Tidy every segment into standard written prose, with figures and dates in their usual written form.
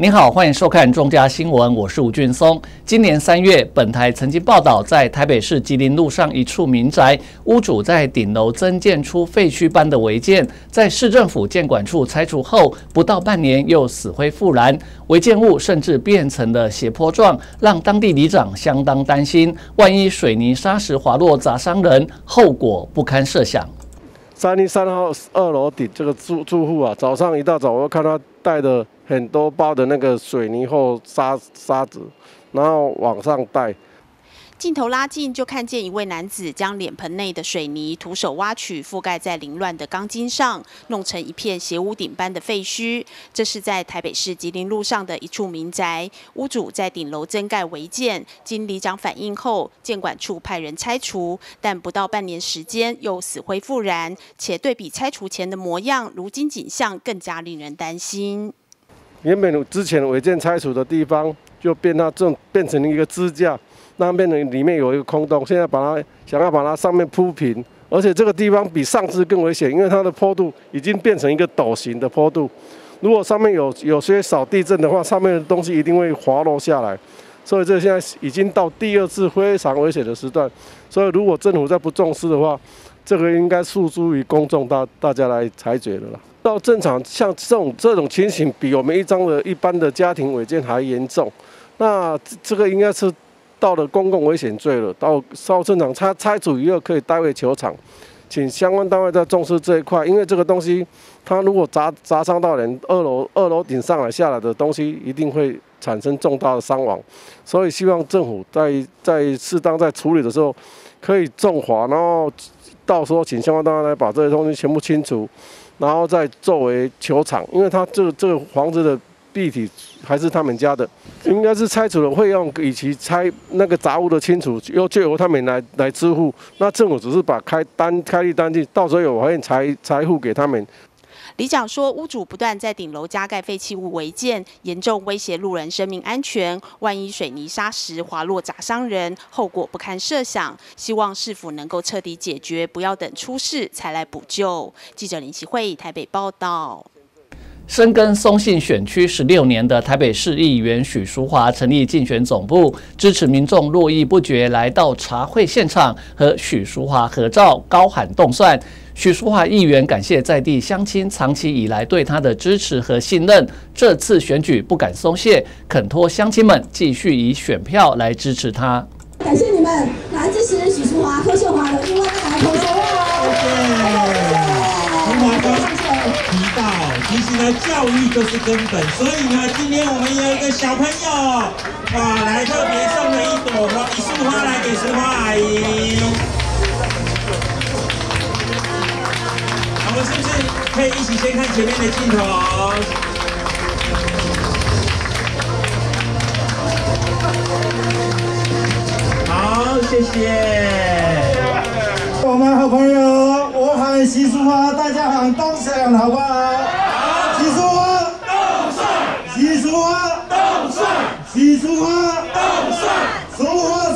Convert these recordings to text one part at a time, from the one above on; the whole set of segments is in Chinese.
您好，欢迎收看中嘉新闻，我是吴俊松。今年3月，本台曾经报道，在台北市吉林路上一处民宅，屋主在顶楼增建出废墟般的违建，在市政府建管处拆除后，不到半年又死灰复燃，违建物甚至变成了斜坡状，让当地里长相当担心，万一水泥砂石滑落砸伤人，后果不堪设想。 313号2楼顶这个住户啊，早上一大早我看他带着很多包的那个水泥或沙子，然后往上带。 镜头拉近，就看见一位男子将脸盆内的水泥徒手挖取，覆盖在凌乱的钢筋上，弄成一片斜屋顶般的废墟。这是在台北市吉林路上的一处民宅，屋主在顶楼增盖违建，经里长反映后，建管处派人拆除，但不到半年时间又死灰复燃，且对比拆除前的模样，如今景象更加令人担心。 原本之前违建拆除的地方，就变成一个支架。那边里面有一个空洞，现在想要把它上面铺平，而且这个地方比上次更危险，因为它的坡度已经变成一个陡形的坡度。如果上面有些小地震的话，上面的东西一定会滑落下来。所以这现在已经到第2次非常危险的时段。所以如果政府再不重视的话，这个应该诉诸于公众大家来裁决的了。到正常像这种情形，比我们一般的家庭违建还严重。那这个应该是到了公共危险罪了，到正常拆除以后可以代为求偿，请相关单位再重视这一块，因为这个东西它如果砸伤到人，二楼顶上来下来的东西一定会产生重大的伤亡，所以希望政府在适当在处理的时候可以重罚，然后到时候请相关单位来把这些东西全部清除，然后再作为求偿，因为它这个房子的壁体还是他们家的，应该是拆除的费用以及拆那个杂物的清除，就由他们来支付。那政府只是把开立单据，到时候有法院财付给他们。 里长说，屋主不断在顶楼加盖废弃物违建，严重威胁路人生命安全。万一水泥砂石滑落砸伤人，后果不堪设想。希望市府能够彻底解决，不要等出事才来补救。记者林启慧台北报道。 深耕松信选区16年的台北市议员许淑华成立竞选总部，支持民众络绎不绝来到茶会现场和许淑华合照，高喊动算。许淑华议员感谢在地乡亲长期以来对他的支持和信任，这次选举不敢松懈，恳托乡亲们继续以选票来支持他。 感谢你们来支持许淑华、柯秀华的另外一台同学提到，其实呢，教育就是根本，所以呢，今天我们有一个小朋友，来特别送了一束花来给淑华阿姨。我们是不是可以一起先看前面的镜头？好，谢谢。 我们好朋友，我喊习淑华，大家喊动算，好不好？习淑华动算，习淑华动算，习淑华动算，淑华，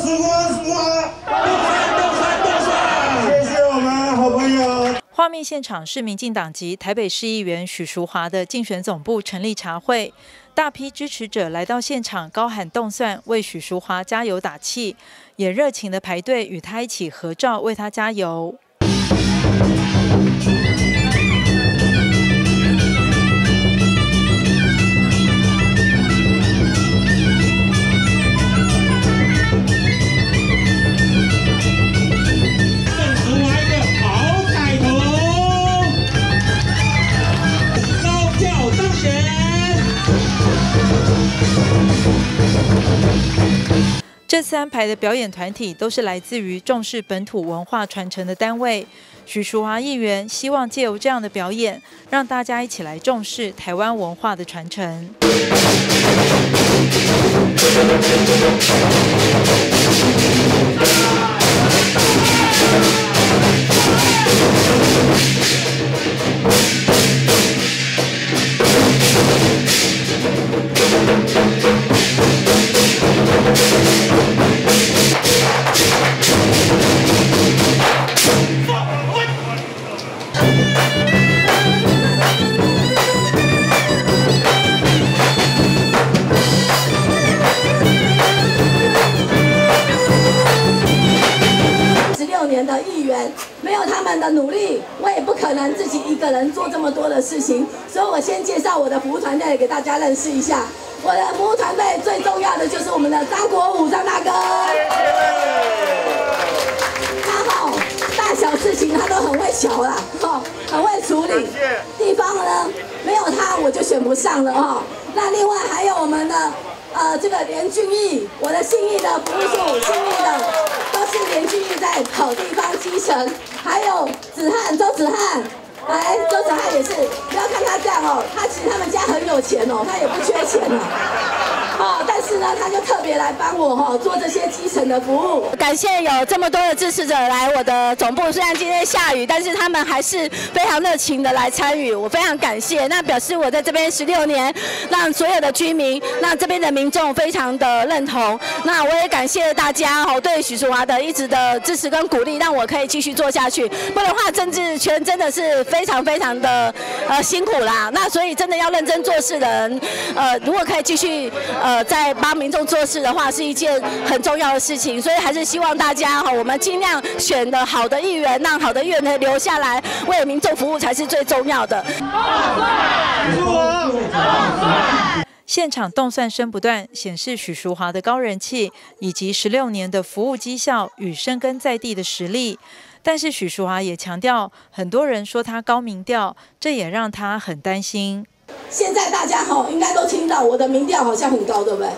动算。谢谢我们好朋友。 画面现场是民进党籍台北市议员许淑华的竞选总部成立茶会，大批支持者来到现场高喊动算，为许淑华加油打气，也热情的排队与她一起合照，为她加油。这次安排的表演团体都是来自于重视本土文化传承的单位。许淑华议员希望借由这样的表演，让大家一起来重视台湾文化的传承。 的努力，我也不可能自己一个人做这么多的事情，所以我先介绍我的服务团队给大家认识一下。我的服务团队最重要的就是我们的张国武张大哥，他大小事情他都很会瞧啦，很会处理。地方呢，没有他我就选不上了哈。那另外还有我们的这个连俊义，我的信义的服务处，信义的都是连俊义在跑地方基层，还有子翰周子翰。周子翰也是，不要看他这样哦，其实他们家很有钱哦，他也不缺钱哦，但是呢，他就特别来帮我做这些基层的服务。感谢有这么多的支持者来我的总部，虽然今天下雨，但是他们还是非常热情的来参与，我非常感谢。那表示我在这边16年，让所有的居民，让这边的民众非常的认同。那我也感谢大家对许淑华的一直的支持跟鼓励，让我可以继续做下去。不然的话，政治圈真的是非常的辛苦啦。那所以真的要认真做事的人，如果可以继续在帮民众做事的话，是一件很重要的事情。所以还是希望大家我们尽量选的好的议员，让好的议员留下来为民众服务才是最重要的。 现场动算声不断，显示许淑华的高人气以及16年的服务绩效与深耕在地的实力。但是许淑华也强调，很多人说她高民调，这也让她很担心。 现在大家应该都听到我的民调好像很高，对不对？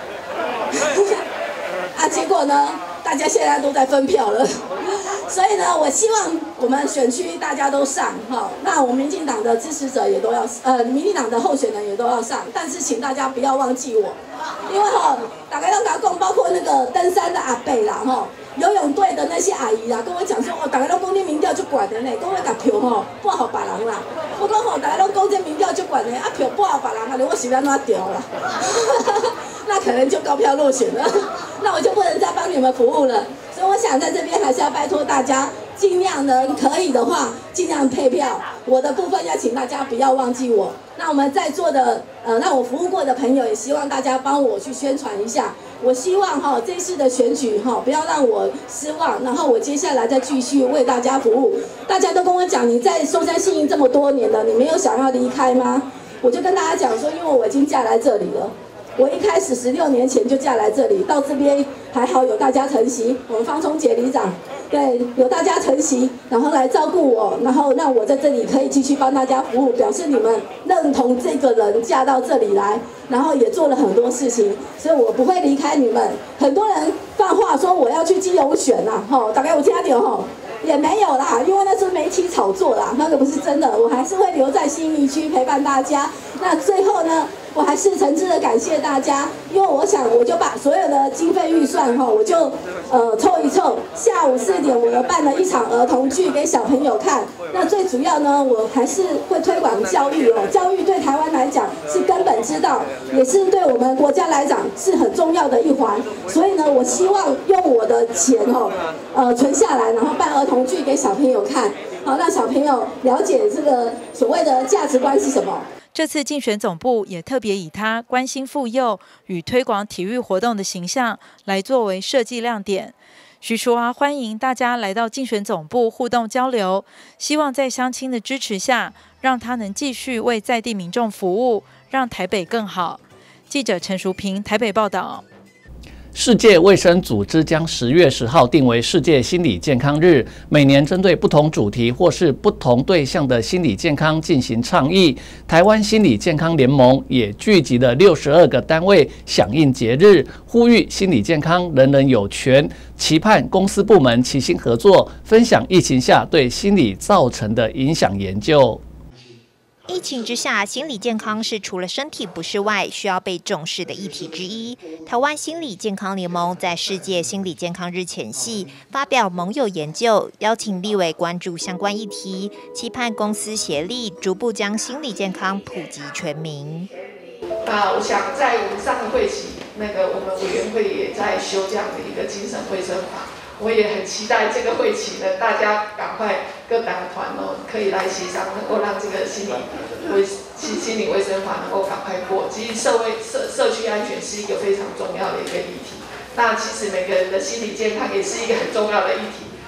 结果呢，大家现在都在分票了。所以呢，我希望我们选区大家都上那我们民进党的支持者也都要民进党的候选人也都要上，但是请大家不要忘记我，因为大家都跟我讲，包括那个登山的阿伯啦游泳队的那些阿姨啦，跟我讲说大家都讲你民调就管的呢，讲我把票拨给别人啦。我讲大家都讲这民调就管的，票拨给别人，我是要怎么调啦？那可能就高票落选了，那我就不能再帮你们服务了。所以我想在这边还是要拜托大家，尽量呢可以的话，尽量配票。我的部分要请大家不要忘记我。那我们在座的让我服务过的朋友，也希望大家帮我去宣传一下。我希望这次的选举不要让我失望，然后我接下来再继续为大家服务。大家都跟我讲，你在松山信义这么多年了，你没有想要离开吗？我就跟大家讲说，因为我已经嫁来这里了。我一开始16年前就嫁来这里，到这边还好有大家承袭，我们方聪姐里长，对，有大家承袭，然后来照顾我，然后让我在这里可以继续帮大家服务，表示你们认同这个人嫁到这里来，然后也做了很多事情，所以我不会离开你们。很多人放话说我要去基隆选啦，大概有听到也没有啦，因为那是媒体炒作啦，那个不是真的，我还是会留在信义区陪伴大家。那最后呢，我还是诚挚的感谢大家，因为我想我就把所有的经费预算我就凑一凑，下午4点我们办了一场儿童剧给小朋友看。那最主要呢，我还是会推广教育教育对台湾来讲是根本之道，也是对我们国家来讲是很重要的一环。所以呢，我希望用我的钱存下来，然后办儿童剧给小朋友看，让小朋友了解这个所谓的价值观是什么。 这次竞选总部也特别以他关心妇幼与推广体育活动的形象来作为设计亮点。许淑华欢迎大家来到竞选总部互动交流，希望在乡亲的支持下，让他能继续为在地民众服务，让台北更好。记者陈淑平台北报道。 世界卫生组织将10月10号定为世界心理健康日，每年针对不同主题或是不同对象的心理健康进行倡议。台湾心理健康联盟也聚集了62个单位响应节日，呼吁心理健康人人有权，期盼公司部门齐心合作，分享疫情下对心理造成的影响研究。 疫情之下，心理健康是除了身体不适外，需要被重视的议题之一。台湾心理健康联盟在世界心理健康日前夕发表盟友研究，邀请立委关注相关议题，期盼公司协力，逐步将心理健康普及全民。 我想在我们上个会期，我们委员会也在修这样的一个精神卫生法。我也很期待这个会期呢，大家赶快各党团可以来协商，能够让这个心理卫生法能够赶快过。其实社区安全是一个非常重要的一个议题。那其实每个人的心理健康也是一个很重要的议题。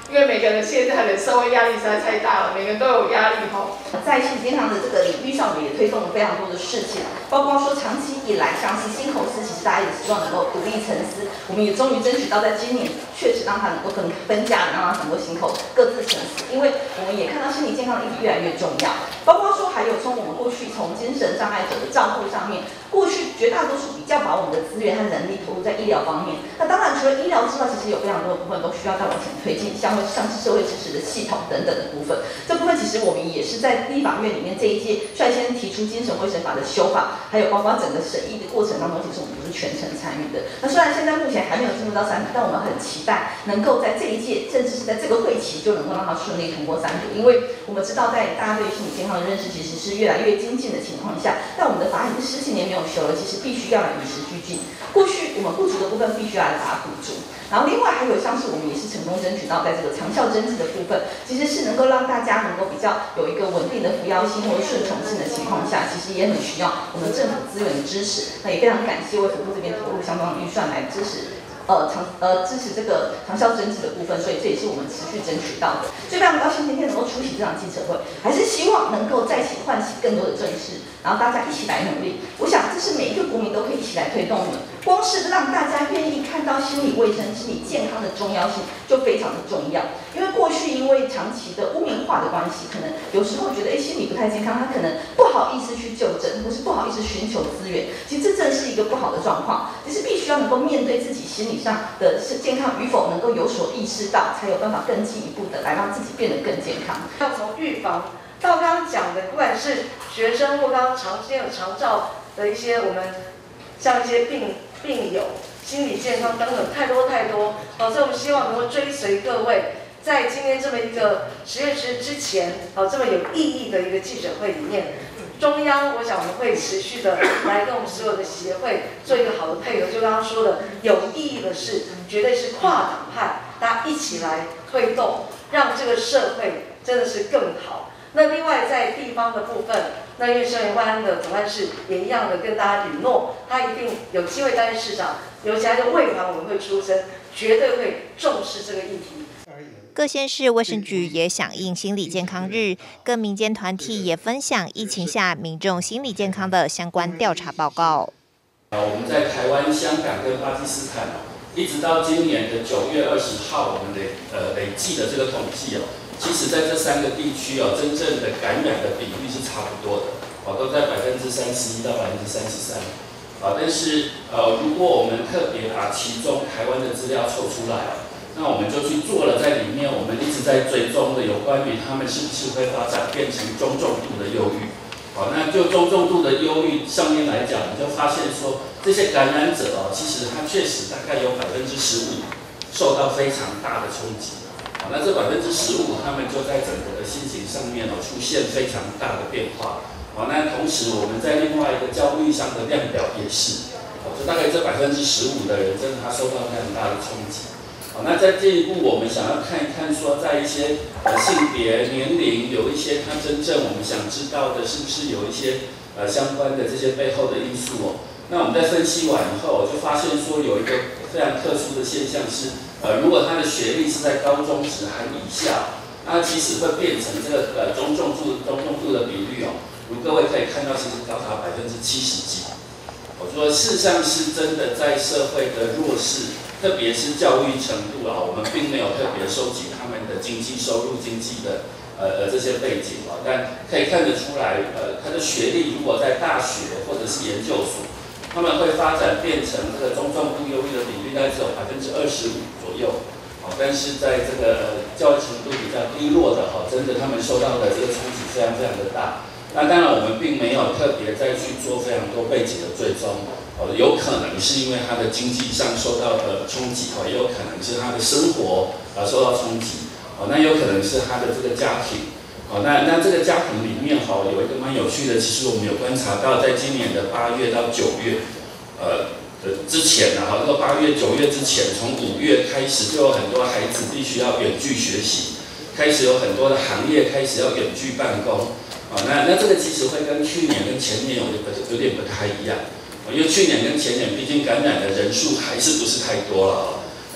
因为每个人现在的社会压力实在太大了，每个人都有压力哈。 在心理健康的这个领域上，我们也推动了非常多的事情，包括说长期以来，像是新口司，其实大家也希望能够独立沉思，我们也终于争取到在今年确实让它能够分家，让它很多新口各自沉思，因为我们也看到心理健康的议题越来越重要，包括说还有从我们过去从精神障碍者的照顾上面，过去绝大多数比较把我们的资源和能力投入在医疗方面，那当然除了医疗之外，其实有非常多的部分都需要再往前推进，像是社会支持的系统等等的部分，这部分其实我们也是在立法院里面这一届率先提出精神卫生法的修法，还有包括整个审议的过程当中，其实我们都是全程参与的。那虽然现在目前还没有进入到3读，但我们很期待能够在这一届，甚至是在这个会期就能够让它顺利通过3读，因为我们知道在大家对心理健康的认识其实是越来越精进的情况下，但我们的法案已经10几年没有修了，其实必须要来与时俱进。过去我们不足的部分必须要来把它补足。然后另外还有像是我们也是成功争取到在这个长效针剂的部分，其实是能够让大家能够比较有一个稳定的服药性或者顺从性的情况下，其实也很需要我们政府资源的支持。那也非常感谢卫福部这边投入相当的预算来支持。支持这个长效针剂的部分，所以这也是我们持续争取到的。所以非常高兴今天能够出席这场记者会，还是希望能够再起唤起更多的正视，然后大家一起来努力。我想这是每一个国民都可以一起来推动的。光是让大家愿意看到心理卫生、心理健康的重要性，就非常的重要。因为过去因为长期的污名化的关系，可能有时候觉得心理不太健康，他可能不好意思去就诊，或是不好意思寻求资源。其实这正是一个不好的状况，其实必须要能够面对自己心理上的健康与否能够有所意识到，才有办法更进一步的来让自己变得更健康。 要从预防到刚刚讲的，不管是学生或刚刚常见的长照的一些我们像一些病友、心理健康等等，太多。所以我们希望能够追随各位，在今天这么一个10月10日之前，这么有意义的一个记者会里面。中央，我想我们会持续的来跟我们所有的协会做一个好的配合。就刚刚说的，有意义的事，绝对是跨党派，大家一起来推动，让这个社会真的是更好。那另外在地方的部分，那因为生源万安的总干事也一样的跟大家允诺，他一定有机会担任市长，尤其他的卫环委员会出身，绝对会重视这个议题。 各县市卫生局也响应心理健康日，各民间团体也分享疫情下民众心理健康的相关调查报告。 我们在台湾、香港跟巴基斯坦，一直到今年的9月20号，我们累计的这个统计其实在这3个地区真正的感染的比率是差不多的，都在31%到33%。但是如果我们特别把其中台湾的资料抽出来那我们就去做了，在里面我们一直在追踪的有关于他们是不是会发展变成中重度的忧郁。那就中重度的忧郁上面来讲，你就发现说这些感染者其实他确实大概有15%受到非常大的冲击。那这15%他们就在整个的心情上面出现非常大的变化。那同时我们在另外一个焦虑上的量表也是，就大概这15%的人真的他受到非常大的冲击。那再进一步，我们想要看一看说，在一些性别、年龄，有一些他真正我们想知道的，是不是有一些相关的这些背后的因素那我们在分析完以后，就发现说有一个非常特殊的现象是，如果他的学历是在高中职和以下，那其实会变成这个中重度的比率如各位可以看到，其实高达70几。我说事实上是真的在社会的弱势。特别是教育程度我们并没有特别收集他们的经济收入、经济的这些背景但可以看得出来，他的学历如果在大学或者是研究所，他们会发展变成这个中重度忧郁的比率大概只有25%左右但是在这个教育程度比较低落的真的他们受到的这个冲击非常非常的大。那当然我们并没有特别再去做非常多背景的追踪。有可能是因为他的经济上受到的冲击也有可能是他的生活受到冲击那有可能是他的这个家庭那这个家庭里面有一个蛮有趣的，其实我们有观察到，在今年的8月到9月之前这个8月、9月之前，从5月开始就有很多孩子必须要远距学习，开始有很多的行业开始要远距办公那这个其实会跟去年跟前年有点不太一样。因为去年跟前年，毕竟感染的人数还是不是太多了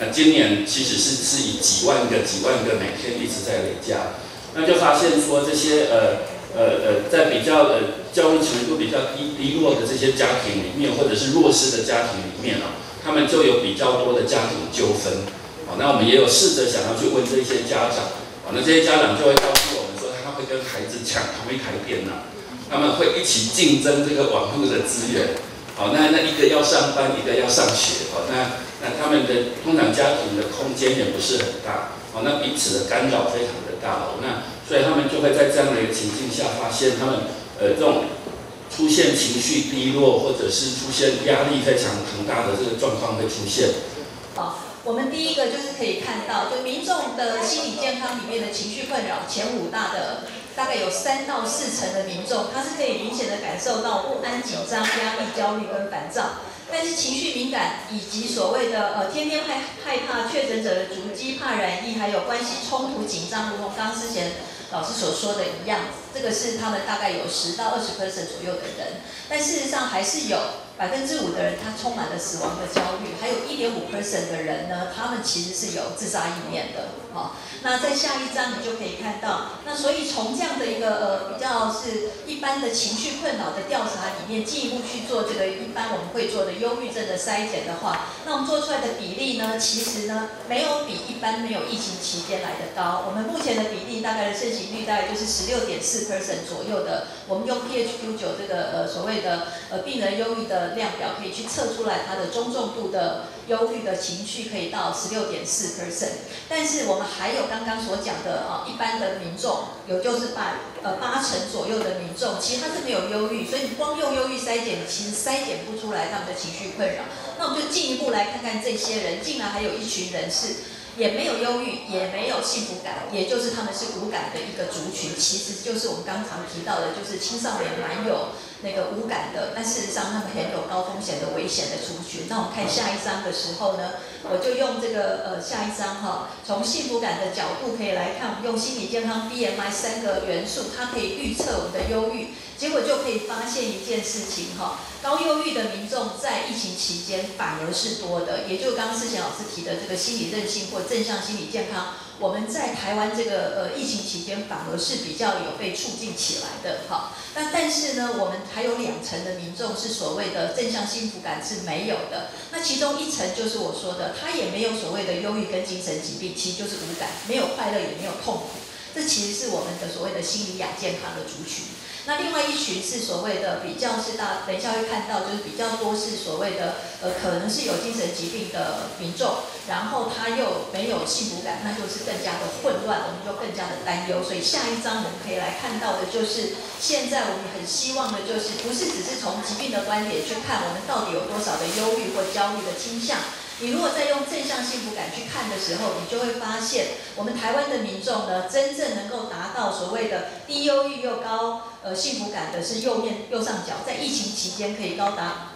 那今年其实是以几万个每天一直在累加，那就发现说这些在比较教育程度比较低落的这些家庭里面，或者是弱势的家庭里面他们就有比较多的家庭纠纷。那我们也有试着想要去问这些家长，那这些家长就会告诉我们说，他会跟孩子抢同一台电脑，他们会一起竞争这个网络的资源。那一个要上班，一个要上学，那他们的通常家庭的空间也不是很大，那彼此的干扰非常的大，那所以他们就会在这样的一个情境下，发现他们这种出现情绪低落，或者是出现压力非常庞大的这个状况会出现。 我们第一个就是可以看到，就民众的心理健康里面的情绪困扰，前5大的大概有3到4成的民众，他是可以明显的感受到不安、紧张、压力、焦虑跟烦躁。但是情绪敏感以及所谓的天天害怕确诊者的足迹、怕染疫，还有关系冲突、紧张，如同刚之前老师所说的一样，这个是他们大概有10到20% 左右的人。但事实上还是有5%的人，他充满了死亡的焦虑，还有1.5% 的人呢，他们其实是有自杀意念的。那在下一章你就可以看到，那所以从这样的一个比较是一般的情绪困扰的调查里面，进一步去做这个一般我们会做的忧郁症的筛检的话，那我们做出来的比例呢，其实呢没有比一般没有疫情期间来的高。我们目前的比例大概的盛行率大概就是 16.4% 左右的，我们用 PHQ-9 这个所谓的病人忧郁的量表可以去测出来它的中重度的忧郁的情绪可以到 16.4%， 但是我们还有刚刚所讲的一般的民众，有就是8成左右的民众，其实他是没有忧郁，所以你光用忧郁筛检，其实筛检不出来他们的情绪困扰。那我们就进一步来看看这些人，竟然还有一群人是也没有忧郁，也没有幸福感，也就是他们是无感的一个族群，其实就是我们刚常提到的，就是青少年蛮有那个无感的，但事实上他们很有高风险的危险的族群。那我们看下一章的时候呢，我就用这个下一章从幸福感的角度可以来看，我们用心理健康 BMI 3个元素，它可以预测我们的忧郁，结果就可以发现一件事情高忧郁的民众在疫情期间反而是多的，也就是刚刚之前老师提的这个心理韧性或正向心理健康，我们在台湾这个疫情期间反而是比较有被促进起来的但是呢，我们还有2成的民众是所谓的正向幸福感是没有的，那其中1成就是我说的，他也没有所谓的忧郁跟精神疾病，其实就是无感，没有快乐也没有痛苦，这其实是我们的所谓的心理亚健康的族群。那另外一群是所谓的比较是等一下会看到，就是比较多是所谓的可能是有精神疾病的民众，然后他又没有幸福感，那就是更加的混乱，我们就更加的担忧。所以下一章我们可以来看到的就是，现在我们很希望的就是不是只是从疾病的观点去看我们到底有多少的忧郁或焦虑的倾向。你如果再用正向幸福感去看的时候，你就会发现，我们台湾的民众呢，真正能够达到所谓的低忧郁又高幸福感的是右上角，在疫情期间可以高达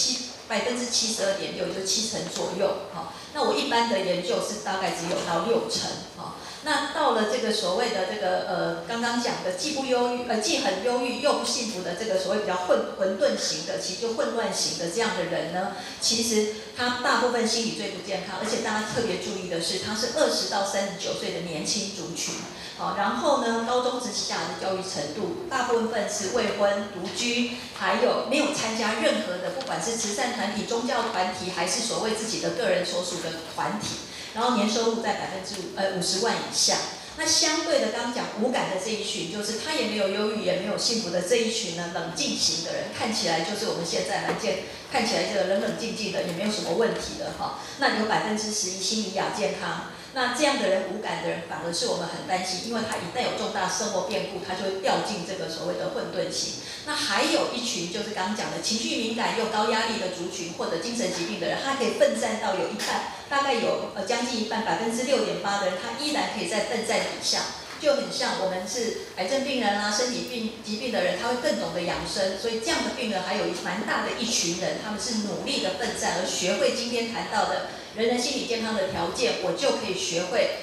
72.6%，就是7成左右。那我一般的研究是大概只有到6成。那到了这个所谓的这个刚刚讲的既很忧郁又不幸福的这个所谓比较混沌型的，其实就混乱型的这样的人呢，其实他大部分心理最不健康，而且大家特别注意的是，他是20到39岁的年轻族群。然后呢，高中之下的教育程度，大部分是未婚、独居，还有没有参加任何的，不管是慈善团体、宗教团体，还是所谓自己的个人所属的团体。然后年收入在50万以下。那相对的，刚刚讲无感的这一群，就是他也没有忧郁，也没有幸福的这一群呢，冷静型的人，看起来就是我们现在看起来这个冷静的，也没有什么问题的那有11%心理亚健康。那这样的人无感的人，反而是我们很担心，因为他一旦有重大生活变故，他就会掉进这个所谓的混沌型。那还有一群就是刚刚讲的情绪敏感又高压力的族群，或者精神疾病的人，他可以奋战到有一半，大概有将近一半6.8%的人，他依然可以在奋战底下。就很像我们是癌症病人身体疾病的人，他会更懂得养生，所以这样的病人还有蛮大的一群人，他们是努力的奋战，而学会今天谈到的人心理健康的条件，我就可以学会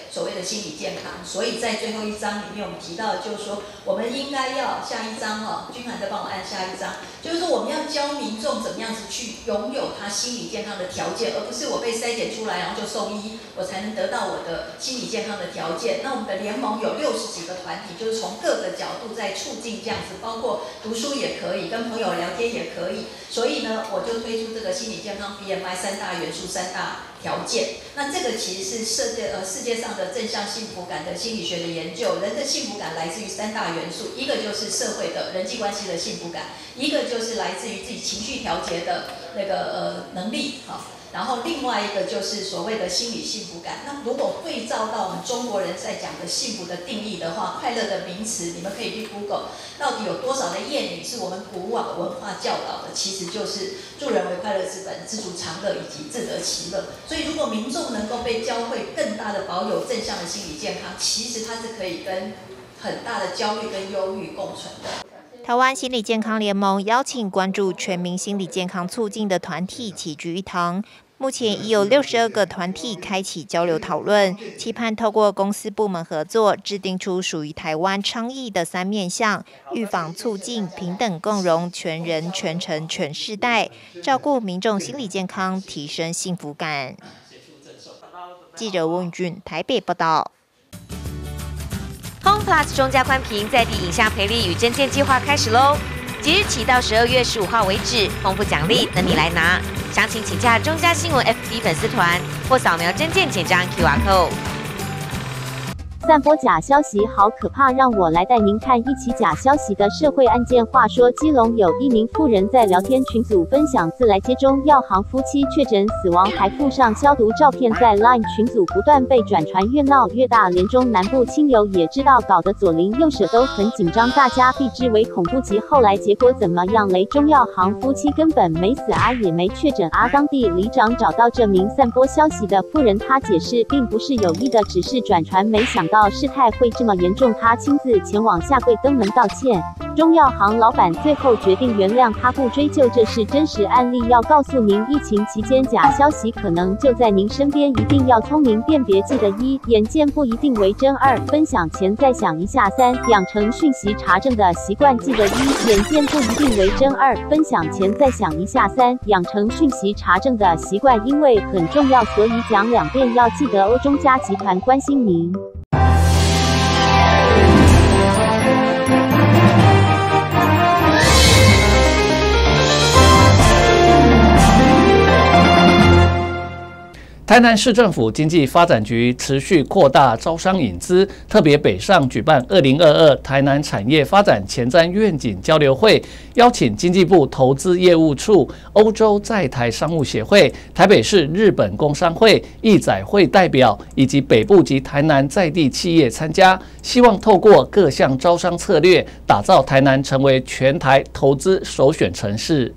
所谓的心理健康。所以在最后一章里面，我们提到的就是说，我们应该要下一章君涵再帮我按下一章，就是说我们要教民众怎么样子去拥有他心理健康的条件，而不是我被筛检出来然后就送医，我才能得到我的心理健康的条件。那我们的联盟有60几个团体，就是从各个角度在促进这样子，包括读书也可以，跟朋友聊天也可以。所以呢，我就推出这个心理健康 BMI 3大元素、3大条件。那这个其实是世界上的正向幸福感的心理学的研究。人的幸福感来自于3大元素，一个就是社会的人际关系的幸福感，一个就是来自于自己情绪调节的那个能力然后另外一个就是所谓的心理幸福感。那如果对照到我们中国人在讲的幸福的定义的话，快乐的名词你们可以去 Google， 到底有多少的谚语是我们古往文化教导的？其实就是助人为快乐之本，知足常乐以及自得其乐。所以如果民众能够被教会更大的保有正向的心理健康，其实它是可以跟很大的焦虑跟忧郁共存的。 台湾心理健康联盟邀请关注全民心理健康促进的团体齐聚一堂，目前已有62个团体开启交流讨论，期盼透过公司部门合作，制定出属于台湾倡议的3面向：预防、促进、平等共融、全人、全程、全世代，照顾民众心理健康，提升幸福感。记者翁俊台北报道。 Home Plus 中加宽屏在地影像培力与征件计划开始喽！即日起到12月15号为止，丰富奖励等你来拿。详情请洽中加新闻 FB 粉丝团或扫描征件简章 QR Code。 散播假消息好可怕，让我来带您看一起假消息的社会案件。话说，基隆有一名妇人在聊天群组分享自来接中药行夫妻确诊死亡，还附上消毒照片，在 LINE 群组不断被转传，越闹越大。连中南部亲友也知道，搞得左邻右舍都很紧张，大家避之唯恐不及。后来结果怎么样嘞？中药行夫妻根本没死也没确诊当地里长找到这名散播消息的妇人，他解释并不是有意的，只是转传，没想到事态会这么严重，他亲自前往下跪登门道歉。中药行老板最后决定原谅他，不追究，这是真实案例。要告诉您，疫情期间假消息可能就在您身边，一定要聪明辨别。记得1，眼见不一定为真；2，分享前再想一下；3，养成讯息查证的习惯。记得1，眼见不一定为真；2，分享前再想一下；3，养成讯息查证的习惯，因为很重要，所以讲2遍。要记得中加集团关心您。 台南市政府经济发展局持续扩大招商引资，特别北上举办2022台南产业发展前瞻愿景交流会，邀请经济部投资业务处、欧洲在台商务协会、台北市日本工商会、义载会代表以及北部及台南在地企业参加，希望透过各项招商策略，打造台南成为全台投资首选城市。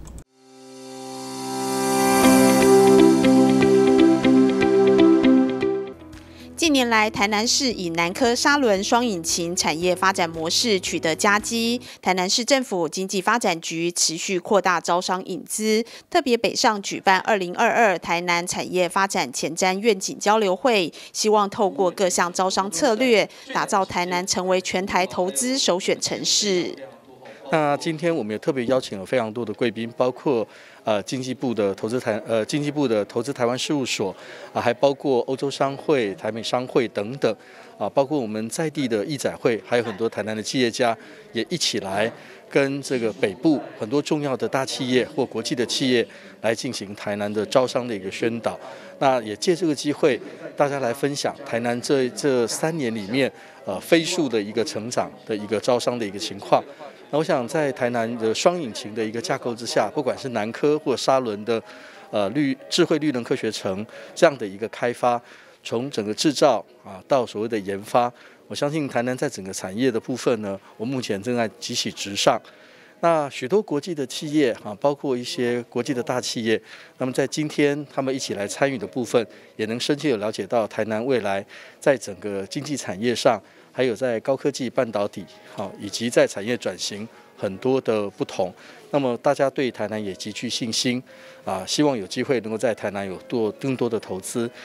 近年来，台南市以南科沙轮双引擎产业发展模式取得佳绩。台南市政府经济发展局持续扩大招商引资，特别北上举办2022台南产业发展前瞻愿景交流会，希望透过各项招商策略，打造台南成为全台投资首选城市。 那今天我们也特别邀请了非常多的贵宾，包括经济部的投资台湾事务所还包括欧洲商会、台美商会等等包括我们在地的义载会，还有很多台南的企业家也一起来跟这个北部很多重要的大企业或国际的企业来进行台南的招商的一个宣导。那也借这个机会，大家来分享台南这3年里面飞速的一个成长的一个招商的一个情况。那我想在台南的双引擎的一个架构之下，不管是南科或沙仑的智慧绿能科学城这样的一个开发，从整个制造到所谓的研发，我相信台南在整个产业的部分呢，我目前正在急起直上。那许多国际的企业包括一些国际的大企业，那么在今天他们一起来参与的部分，也能深切的了解到台南未来在整个经济产业上，还有在高科技半导体以及在产业转型很多的不同。那么大家对台南也极具信心希望有机会能够在台南有更多的投资。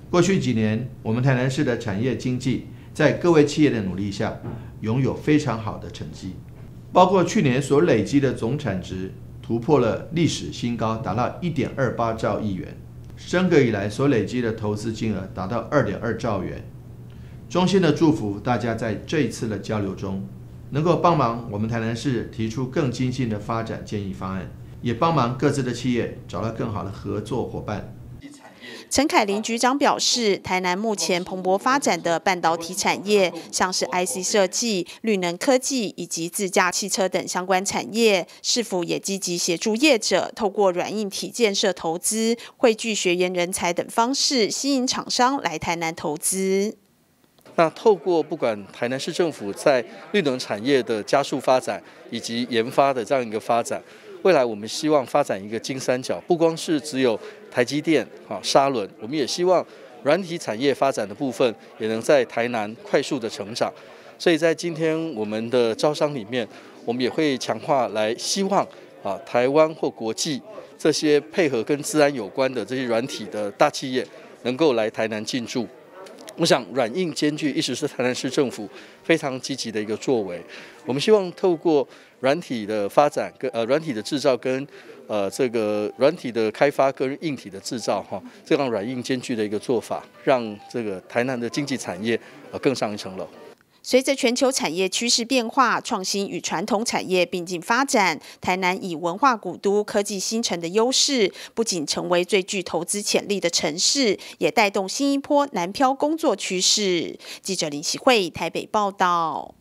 过去几年，我们台南市的产业经济在各位企业的努力下，拥有非常好的成绩，包括去年所累积的总产值突破了历史新高，达到1.28兆亿元，升格以来所累积的投资金额达到2.2兆元。衷心的祝福大家在这一次的交流中，能够帮忙我们台南市提出更精进的发展建议方案，也帮忙各自的企业找到更好的合作伙伴。 陈凯琳局长表示，台南目前蓬勃发展的半导体产业，像是 IC 设计、绿能科技以及自驾汽车等相关产业，是否也积极协助业者透过软硬体建设投资、汇聚学员人才等方式，吸引厂商来台南投资。 那透过不管台南市政府在绿能产业的加速发展以及研发的这样一个发展，未来我们希望发展一个金三角，不光是只有台积电、沙伦，我们也希望软体产业发展的部分也能在台南快速的成长。所以在今天我们的招商里面，我们也会强化来希望台湾或国际这些配合跟资安有关的这些软体的大企业能够来台南进驻。我想软硬兼具一直是台南市政府非常积极的一个作为。我们希望透过软体的发展跟软体的制造跟这个软体的开发跟硬体的制造这样软硬兼具的一个做法，让这个台南的经济产业更上一层楼。 随着全球产业趋势变化，创新与传统产业并进发展，台南以文化古都、科技新城的优势，不仅成为最具投资潜力的城市，也带动新一波南漂工作趋势。记者林喜慧台北报道。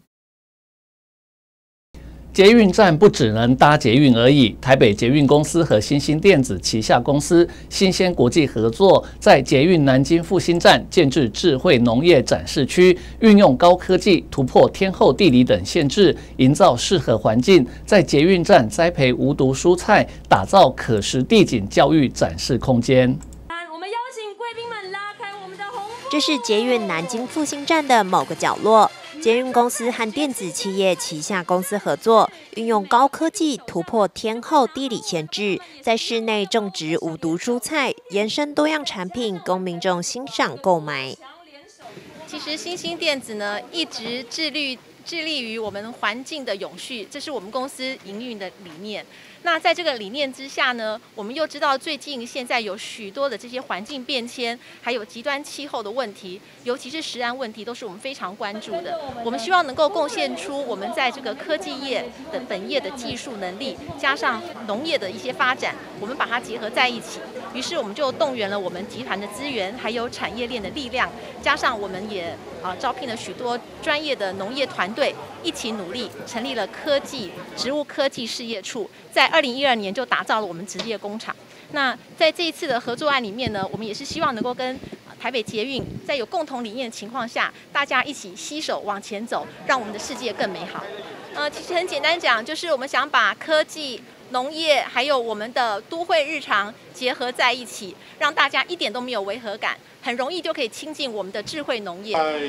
捷运站不只能搭捷运而已，台北捷运公司和新兴电子旗下公司新鲜国际合作，在捷运南京复兴站建置智慧农业展示区，运用高科技突破天候、地理等限制，营造适合环境，在捷运站栽培无毒蔬菜，打造可食地景教育展示空间。 我们邀请贵宾们拉开我们的红布。 这是捷运南京复兴站的某个角落。捷运公司和电子企业旗下公司合作，运用高科技突破天候地理限制，在室内种植无毒蔬菜，延伸多样产品供民众欣赏购买。 其实新兴电子呢，一直致力于我们环境的永续，这是我们公司营运的理念。那在这个理念之下呢，我们又知道最近现在有许多的这些环境变迁，还有极端气候的问题，尤其是食安问题，都是我们非常关注的。我们希望能够贡献出我们在这个科技业的本业的技术能力，加上农业的一些发展，我们把它结合在一起。于是我们就动员了我们集团的资源，还有产业链的力量，加上我们也招聘了许多专业的农业团队，一起努力，成立了植物科技事业处，在2012年就打造了我们职业工厂。那在这一次的合作案里面呢，我们也是希望能够跟台北捷运在有共同理念的情况下，大家一起携手往前走，让我们的世界更美好。其实很简单讲，就是我们想把科技、农业还有我们的都会日常结合在一起，让大家一点都没有违和感，很容易就可以亲近我们的智慧农业。 在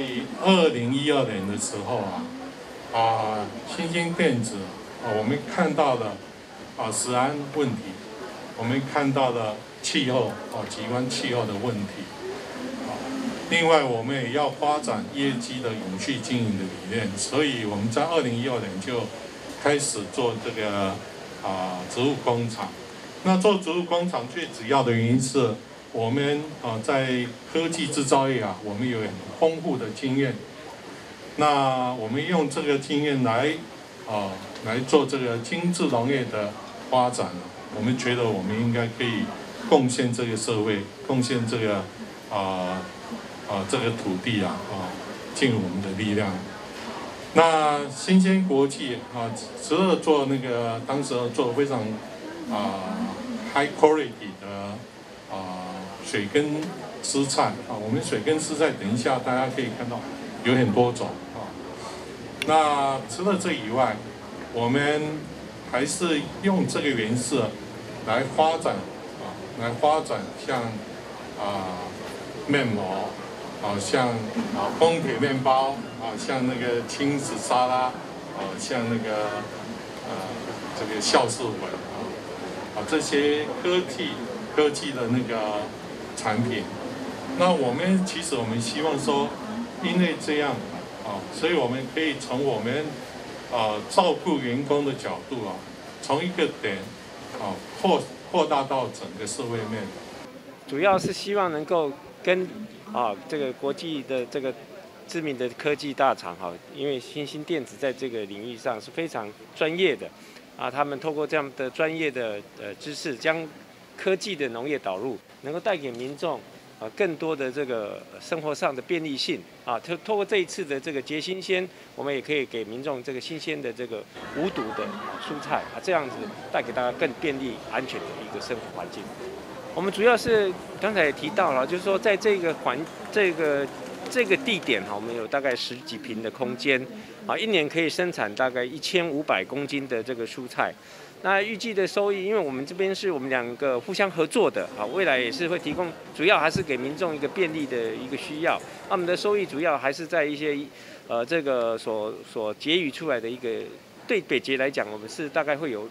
2012年的时候新兴电子我们看到了食安问题，我们看到了气候极端气候的问题。另外，我们也要发展业绩的永续经营的理念，所以我们在2016年就开始做这个植物工厂。那做植物工厂最主要的原因是我们在科技制造业我们有很丰富的经验。那我们用这个经验来做这个精致农业的发展，我们觉得我们应该可以贡献这个社会，贡献这个这个土地尽我们的力量。那新鲜国际除了做那个当时做非常high quality 的水耕蔬菜我们水耕蔬菜等一下大家可以看到有很多种那除了这以外，我们还是用这个原色来发展像面膜像丰铁面包像那个亲子沙拉像那个这个酵素粉这些科技的那个产品。 那其实我们希望说，因为这样所以我们可以从我们照顾员工的角度从一个点扩大到整个社会面。 主要是希望能够跟这个国际的这个知名的科技大厂因为新兴电子在这个领域上是非常专业的他们透过这样的专业的知识，将科技的农业导入，能够带给民众更多的这个生活上的便利性透过这一次的这个节新鲜，我们也可以给民众这个新鲜的这个无毒的蔬菜这样子带给大家更便利、安全的一个生活环境。我们主要是刚才也提到了，就是说在这个地点我们有大概10几坪的空间一年可以生产大概1500公斤的这个蔬菜。那预计的收益，因为我们这边是我们2个互相合作的未来也是会提供，主要还是给民众一个便利的一个需要。我们的收益主要还是在一些这个所结余出来的一个，对北捷来讲，我们是大概会有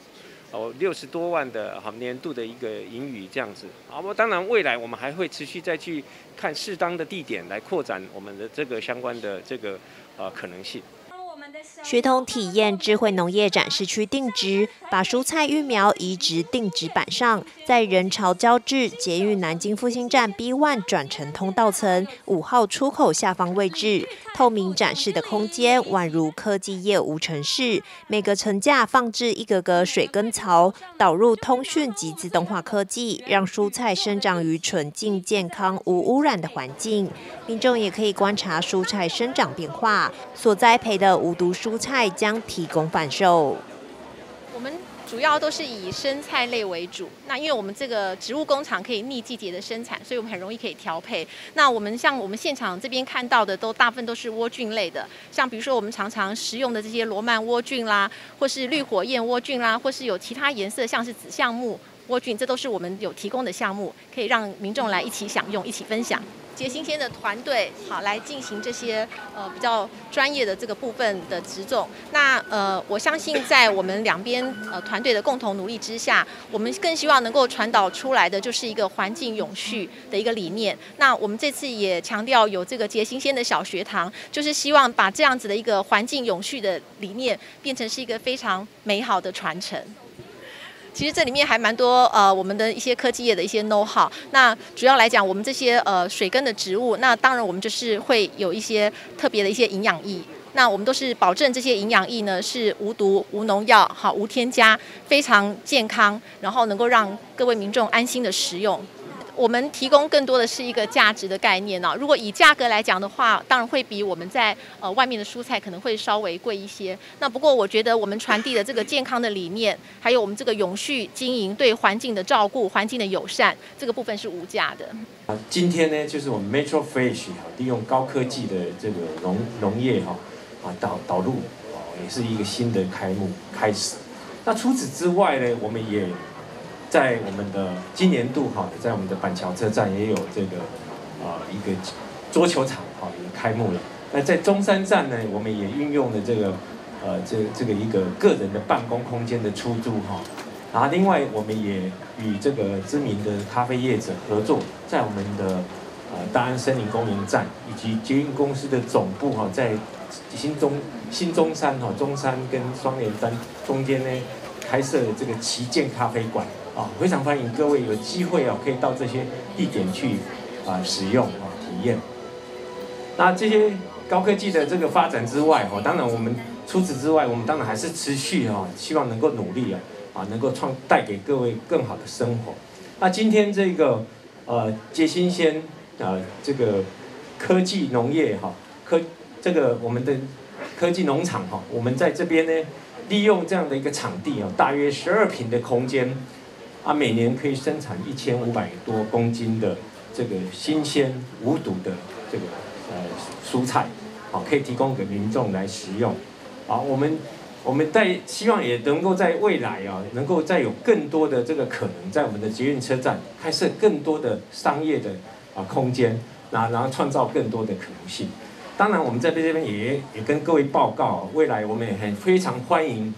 60多万的年度的一个盈余这样子当然未来我们还会持续再去看适当的地点来扩展我们的这个相关的这个可能性。 学童体验智慧农业展示区定植，把蔬菜育苗移植定植板上，在人潮交织捷运南京复兴站 B1 转乘通道层5号出口下方位置，透明展示的空间宛如科技业无尘室，每个层架放置一个个水耕槽，导入通讯及自动化科技，让蔬菜生长于纯净、健康、无污染的环境。民众也可以观察蔬菜生长变化，所栽培的无毒蔬菜将提供贩售。 我们主要都是以生菜类为主，那因为我们这个植物工厂可以逆季节的生产，所以我们很容易可以调配。那我们像我们现场这边看到的，大部分都是莴苣类的，像比如说我们常常食用的这些罗曼莴苣啦，或是绿火焰莴苣啦，或是有其他颜色像是紫橡木莴苣，这都是我们有提供的项目，可以让民众来一起享用、一起分享。捷新鲜的团队来进行这些比较专业的这个部分的植种。那我相信在我们2边团队的共同努力之下，我们更希望能够传导出来的就是一个环境永续的一个理念。那我们这次也强调有这个捷新鲜的小学堂，就是希望把这样子的一个环境永续的理念变成是一个非常美好的传承。其实这里面还蛮多我们的一些科技业的一些 know how。那主要来讲，我们这些水耕的植物，那当然我们就是会有一些特别的一些营养液。那我们都是保证这些营养液呢是无毒、无农药、无添加，非常健康，然后能够让各位民众安心的食用。我们提供更多的是一个价值的概念如果以价格来讲的话，当然会比我们在外面的蔬菜可能会稍微贵一些。那不过我觉得我们传递的这个健康的理念，还有我们这个永续经营、对环境的照顾、环境的友善，这个部分是无价的。 今天呢，就是我们 Metro Fresh 利用高科技的这个农业导入也是一个新的开始。那除此之外呢，我们也在我们的今年度在我们的板桥车站也有这个一个桌球场也开幕了。那在中山站呢，我们也运用了这个这个一个个人的办公空间的出租然后另外我们也与这个知名的咖啡业者合作，在我们的大安森林公园站以及捷运公司的总部在新中山中山跟双连山中间呢开设这个旗舰咖啡馆。非常欢迎各位有机会可以到这些地点去使用体验。那这些高科技的这个发展之外当然我们除此之外，我们当然还是持续希望能够努力能够带给各位更好的生活。那今天这个捷新鲜这个科技农业这个我们的科技农场我们在这边呢利用这样的一个场地大约12坪的空间。每年可以生产1500多公斤的这个新鲜无毒的这个蔬菜，可以提供给民众来食用。我们希望也能够在未来能够再有更多的这个可能，在我们的捷运车站开设更多的商业的空间，然后创造更多的可能性。当然，我们在这边也跟各位报告，未来我们也非常欢迎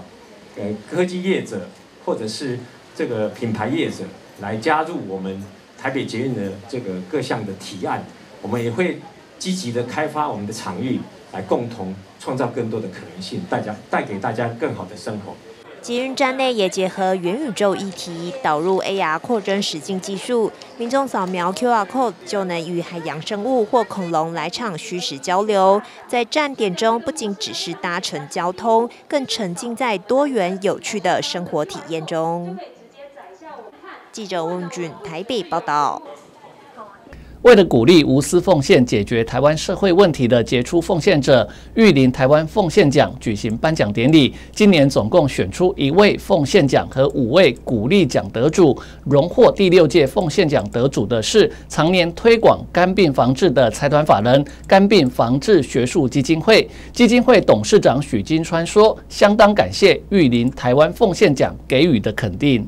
科技业者或者是这个品牌业者来加入我们台北捷运的这个各项的提案，我们也会积极的开发我们的场域，来共同创造更多的可能性，带给大家更好的生活。 捷运站内也结合元宇宙议题，导入 AR 扩增实境技术，民众扫描 QR code 就能与海洋生物或恐龙来场虚实交流。在站点中，不仅只是搭乘交通，更沉浸在多元有趣的生活体验中。记者温俊台北报道。 为了鼓励无私奉献解决台湾社会问题的杰出奉献者，育林台湾奉献奖举行颁奖典礼。今年总共选出1位奉献奖和5位鼓励奖得主。荣获第6届奉献奖得主的是常年推广肝病防治的财团法人肝病防治学术基金会。基金会董事长许金川说：“相当感谢育林台湾奉献奖给予的肯定。”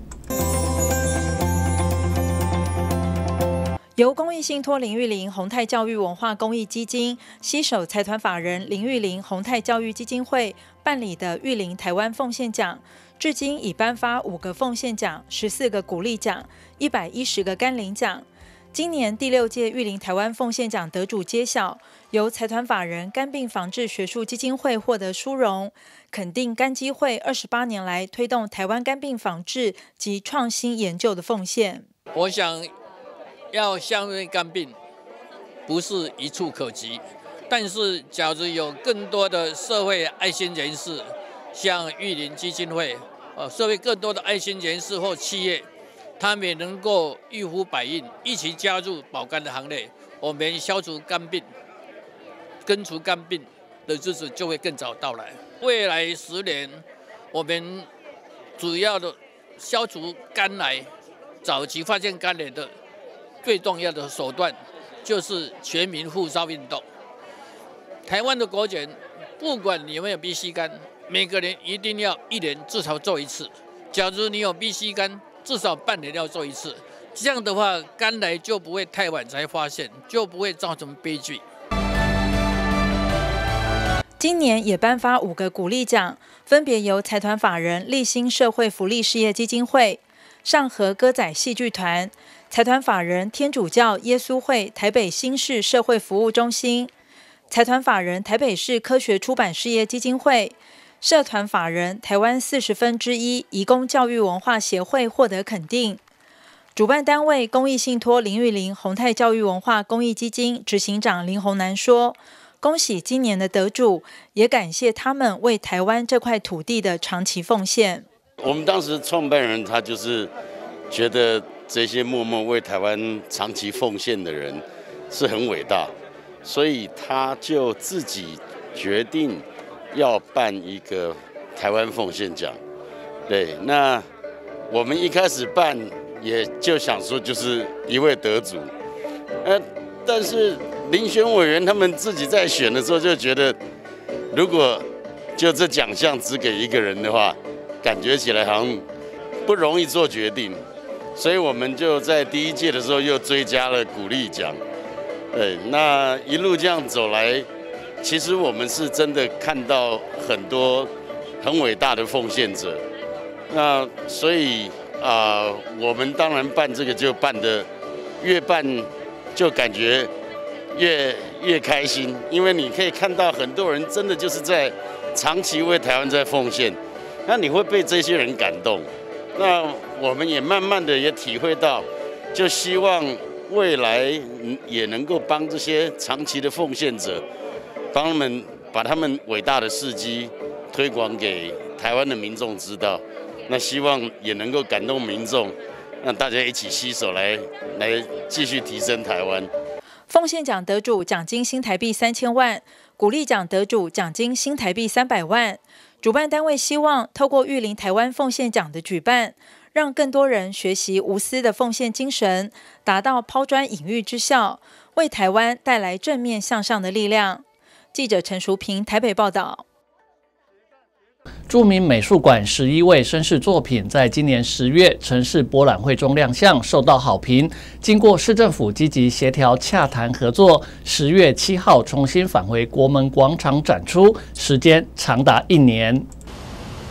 由公益信托林育林宏泰教育文化公益基金携手财团法人林育林宏泰教育基金会办理的育林台湾奉献奖，至今已颁发5个奉献奖、14个鼓励奖、110个甘霖奖。今年第6届育林台湾奉献奖得主揭晓，由财团法人肝病防治学术基金会获得殊荣，肯定肝基会28年来推动台湾肝病防治及创新研究的奉献。 我想要消灭肝病不是一触可及，但是假如有更多的社会爱心人士，像育林基金会，社会更多的爱心人士或企业，他们也能够一呼百应，一起加入保肝的行列，我们消除肝病、根除肝病的日子就会更早到来。未来10年，我们主要的消除肝癌，早期发现肝癌的最重要的手段就是全民护烧运动。台湾的国人，不管你有没有 B C 肝，每个人一定要1年至少做1次。假如你有 B C 肝，至少半年要做1次。这样的话，肝癌就不会太晚才发现，就不会造成悲剧。 今年也颁发5个鼓励奖，分别由财团法人立新社会福利事业基金会、上河歌仔戏剧团、财团法人天主教耶稣会台北新市社会服务中心、财团法人台北市科学出版事业基金会、社团法人台湾1/40移工教育文化协会获得肯定。主办单位公益信托林育林宏泰教育文化公益基金执行长林宏南说：“恭喜今年的得主，也感谢他们为台湾这块土地的长期奉献。” 我们当时创办人他就是觉得这些默默为台湾长期奉献的人是很伟大，所以他就自己决定要办一个台湾奉献奖。对，那我们一开始办也就想说就是1位得主，但是遴选委员他们自己在选的时候就觉得，如果就这奖项只给1个人的话，感觉起来好像不容易做决定。所以我们就在第1届的时候又追加了鼓励奖，那一路这样走来，其实我们是真的看到很多很伟大的奉献者，那所以我们当然办这个就办得越办就感觉越开心，因为你可以看到很多人真的就是在长期为台湾在奉献，那你会被这些人感动。那我们也慢慢的也体会到，就希望未来也能够帮这些长期的奉献者，帮他们把他们伟大的事迹推广给台湾的民众知道。那希望也能够感动民众，让大家一起携手来继续提升台湾。 奉献奖得主奖金新台币3000万，鼓励奖得主奖金新台币300万。主办单位希望透过育林台湾奉献奖的举办，让更多人学习无私的奉献精神，达到抛砖引玉之效，为台湾带来正面向上的力量。记者陈淑平台北报道。 著名美术馆11位绅士作品在今年10月城市博览会中亮相，受到好评。经过市政府积极协调洽谈合作，10月7号重新返回国门广场展出，时间长达1年。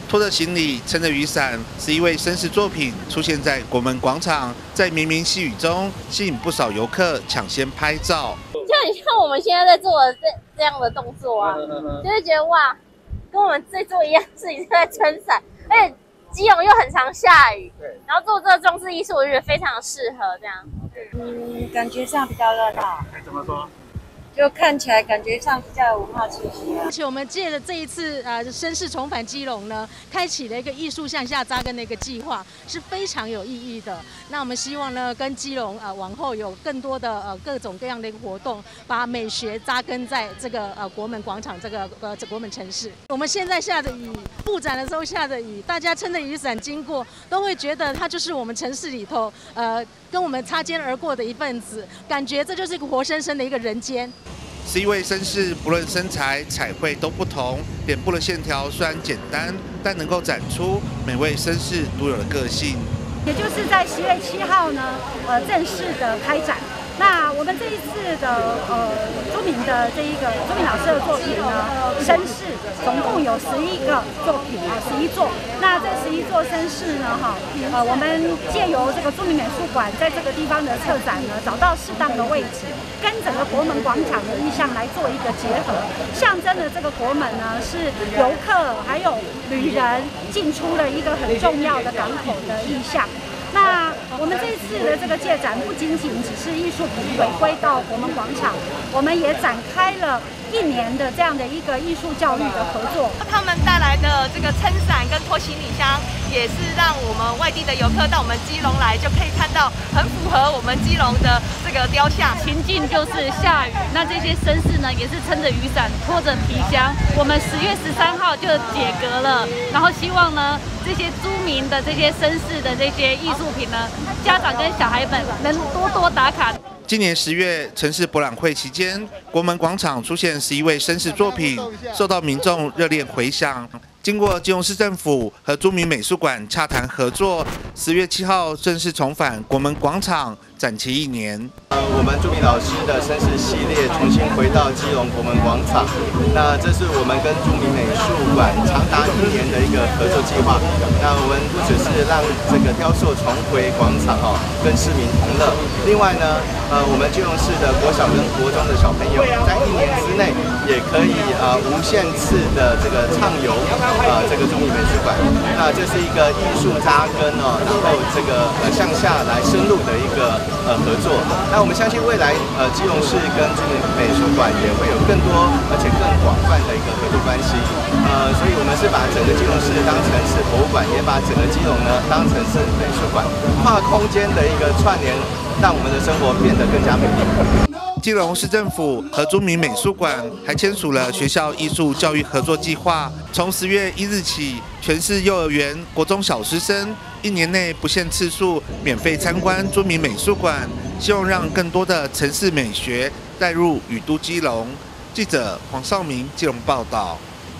拖着行李，撑着雨伞，11位绅士作品出现在国门广场，在绵绵细雨中，吸引不少游客抢先拍照。 就很像我们现在在做的这样的动作啊，就会觉得哇，跟我们在做一样事情，在撑伞，而且基隆又很常下雨，然后做这个装饰艺术，我觉得非常适合这样。 感觉上比较热闹。 怎么说？ 就看起来感觉上比较有文化气息。 而且我们借着这一次绅士重返基隆呢，开启了一个艺术向下扎根的一个计划，是非常有意义的。那我们希望呢，跟基隆往后有更多的各种各样的一个活动，把美学扎根在这个国门广场这个国门城市。我们现在下着雨，布展的时候下着雨，大家撑着雨伞经过，都会觉得它就是我们城市里头跟我们擦肩而过的一份子，感觉这就是一个活生生的一个人间。 11位绅士不论身材、彩绘都不同，脸部的线条虽然简单，但能够展出每位绅士独有的个性。 也就是在10月7号呢，正式的开展。那我们这一次的朱明的这一个朱明老师的作品呢，绅士总共有11个作品11座。那这11座绅士呢，我们借由这个朱明美术馆在这个地方的策展呢，找到适当的位置，跟整个国门广场的意象来做一个结合，象征的这个国门呢是游客还有旅人进出的一个很重要的港口的意象。那我们这一次的这个借展不仅仅只是艺术品回归到国门广场，我们也展开了1年的这样的一个艺术教育的合作。 他们带来的这个撑伞跟拖行李箱，也是让我们外地的游客到我们基隆来，就可以看到很符合我们基隆的这个雕像。 情境就是下雨，那这些绅士呢也是撑着雨伞，拖着皮箱。我们10月13号就解革了，然后希望呢这些著名的这些绅士的这些艺术品呢，家长跟小孩们能多多打卡。 今年10月城市博览会期间，国门广场出现11位绅士作品，受到民众热烈回响。经过基隆市政府和朱明美术馆洽谈合作，10月7号正式重返国门广场，展期1年。 我们朱明老师的绅士系列重新回到基隆国门广场，那这是我们跟朱明美术馆长达1年的一个合作计划。那我们不只是让这个雕塑重回广场跟市民同乐，另外呢，我们基隆市的国小跟国中的小朋友，在1年之内也可以无限次的这个畅游这个朱明美术馆。那这是一个艺术扎根然后这个向下来深入的一个合作。那我们相信未来基隆市跟朱明美术馆也会有更多而且更广泛的一个合作关系。所以我们是把整个基隆市当成是博物馆，也把整个基隆呢当成是美术馆，跨空间的一个串联，让我们的生活变得更加美丽。 基隆市政府和朱明美术馆还签署了学校艺术教育合作计划，从10月1日起，全市幼儿园、国中小师生1年内不限次数免费参观朱明美术馆，希望让更多的城市美学带入雨都基隆。记者黄少明基隆报道。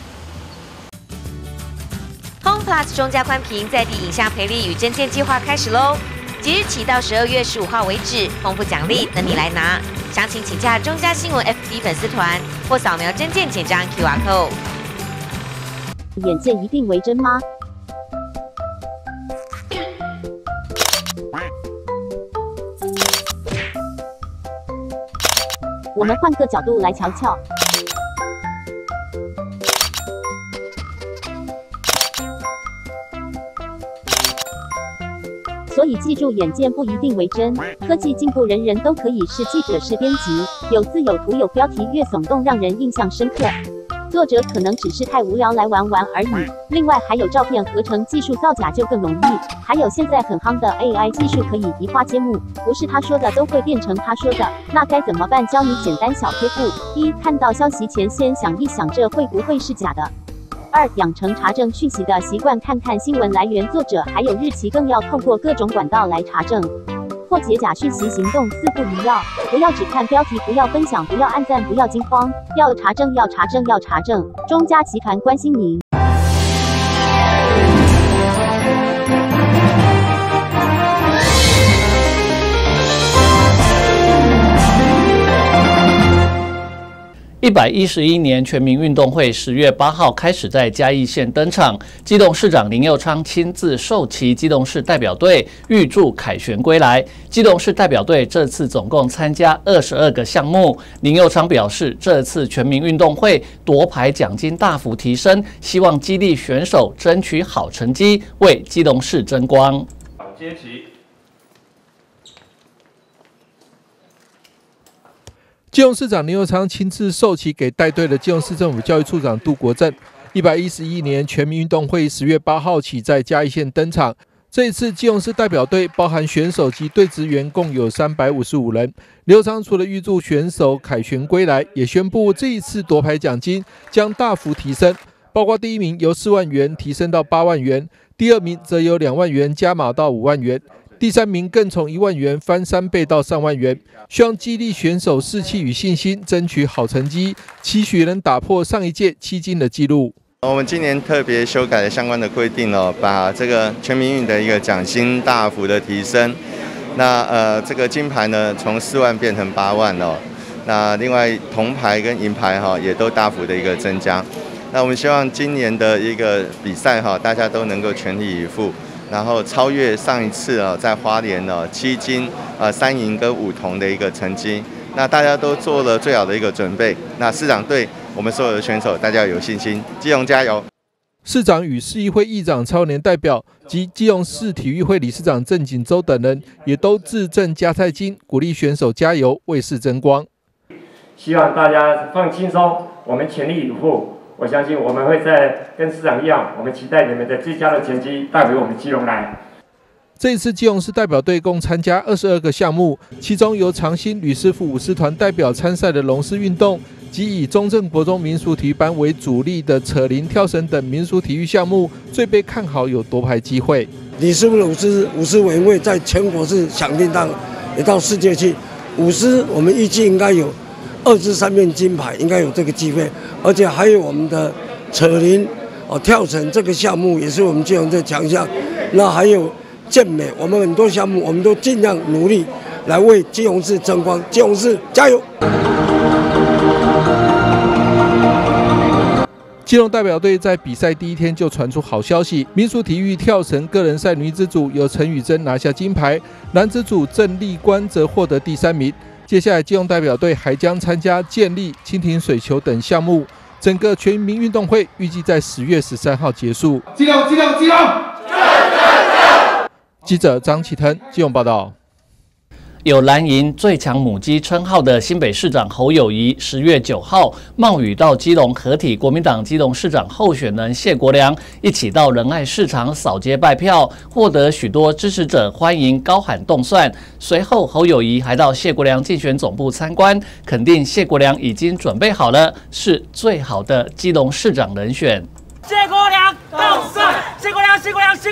Home Plus 中加宽屏在地影像培力与征件计划开始喽！即日起到12月15号为止，丰富奖励等你来拿。详情请洽中加新闻 FB 粉丝团或扫描征件简章 QR code。 眼见一定为真吗？我们换个角度来瞧瞧。所以记住，眼见不一定为真。科技进步，人人都可以是记者、是编辑，有字有图有标题，越耸动让人印象深刻。作者可能只是太无聊来玩玩而已。另外还有照片合成技术造假就更容易，还有现在很夯的 AI 技术可以移花接木，不是他说的都会变成他说的，那该怎么办？教你简单小贴步：一、看到消息前先想一想这会不会是假的。2、养成查证讯息的习惯，看看新闻来源、作者还有日期，更要透过各种管道来查证，破解假讯息行动4不一要：不要只看标题，不要分享，不要按赞，不要惊慌，要查证，要查证，要查证。中加集团关心您。 111年全民运动会10月8号开始在嘉义县登场，基隆市长林右昌亲自授旗基隆市代表队，预祝凯旋归来。基隆市代表队这次总共参加22个项目。林右昌表示，这次全民运动会夺牌奖金大幅提升，希望激励选手争取好成绩，为基隆市争光。 接旗。 基隆市长林右昌亲自授旗给带队的基隆市政府教育处长杜国正。111年全民运动会10月8号起在嘉义县登场。这一次基隆市代表队包含选手及队职员共有355人。林右昌除了预祝选手凯旋归来，也宣布这一次夺牌奖金将大幅提升，包括第1名由4万元提升到8万元，第2名则由2万元加码到5万元。第3名更从1万元翻3倍到3万元，希望激励选手士气与信心，争取好成绩，期许能打破上一届7金的纪录。 我们今年特别修改了相关的规定哦，把这个全民运的一个奖金大幅的提升。那这个金牌呢，从4万变成8万哦。那另外铜牌跟银牌哈也都大幅的一个增加。那我们希望今年的一个比赛哈，大家都能够全力以赴。然后超越上一次在花莲7金3银跟5铜的一个成绩，那大家都做了最好的一个准备。那市长对我们所有的选手，大家有信心，基隆加油！ 市长与市议会议长蔡万年代表及基隆市体育会理事长郑锦洲等人，也都致赠加菜金，鼓励选手加油，为市争光。 希望大家放轻松，我们全力以赴。我相信我们会在跟市长一样，我们期待你们的最佳的成绩带回我们基隆来。 这一次基隆市代表队共参加22个项目，其中由长兴吕师傅舞狮团代表参赛的龙狮运动，及以中正国中民俗体育班为主力的扯铃、跳绳等民俗体育项目，最被看好有夺牌机会。 吕师傅的舞狮委员会在全国是响叮当，也到世界去。舞狮我们预计应该有2至3面金牌，应该有这个机会，而且还有我们的扯铃、跳绳这个项目也是我们基隆的强项。那还有健美，我们很多项目我们都尽量努力来为基隆市争光。基隆市加油！ 基隆代表队在比赛第1天就传出好消息，民俗体育跳绳个人赛女子组由陈雨珍拿下金牌，男子组郑立关则获得第3名。接下来，基隆代表队还将参加健力、蜻蜓水球等项目。整个全民运动会预计在10月13号结束。 基隆！ 记者张启腾基隆报道。 有蓝营最强母鸡称号的新北市长侯友宜10月9号冒雨到基隆合体国民党基隆市长候选人谢国良一起到仁爱市场扫街拜票，获得许多支持者欢迎，高喊动算。随后侯友宜还到谢国良竞选总部参观，肯定谢国良已经准备好了，是最好的基隆市长人选。 谢国良动算，谢国良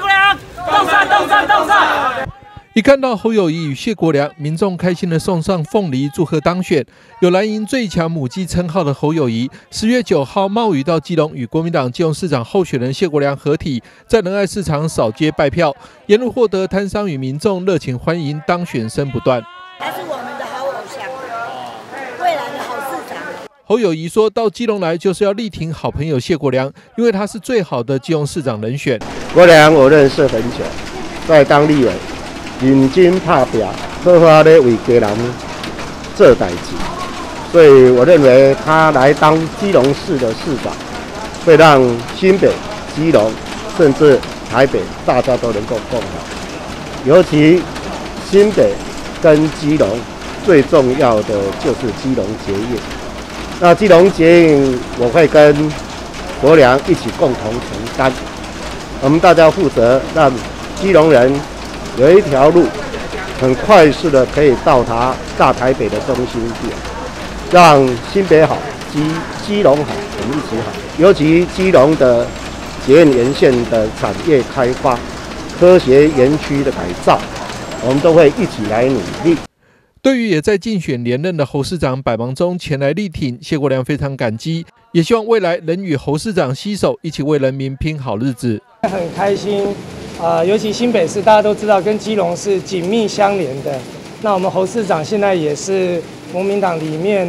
动算。 一看到侯友宜与谢国良，民众开心地送上凤梨祝贺当选。有蓝营最强母鸡称号的侯友宜，10月9号冒雨到基隆与国民党基隆市长候选人谢国良合体，在仁爱市场扫街拜票，沿路获得摊商与民众热情欢迎，当选声不断。 他是我们的好偶像，未来的好市长。 侯友宜说到基隆来就是要力挺好朋友谢国良，因为他是最好的基隆市长人选。 国良我认识很久，在当立委。认真打拼，好好咧为家人做代志，所以我认为他来当基隆市的市长，会让新北、基隆甚至台北大家都能够共好。尤其新北跟基隆最重要的就是基隆捷运。那基隆捷运我会跟国良一起共同承担，我们大家负责让基隆人。有一条路很快速的可以到达大台北的中心点，让新北好，基隆好，我们一起好。尤其基隆的捷运沿线的产业开发、科学园区的改造，我们都会一起来努力。 对于也在竞选连任的侯市长百忙中前来力挺，谢国良非常感激，也希望未来能与侯市长携手，一起为人民拼好日子。 很开心。尤其新北市大家都知道跟基隆是紧密相连的，那我们侯市长现在也是国民党里面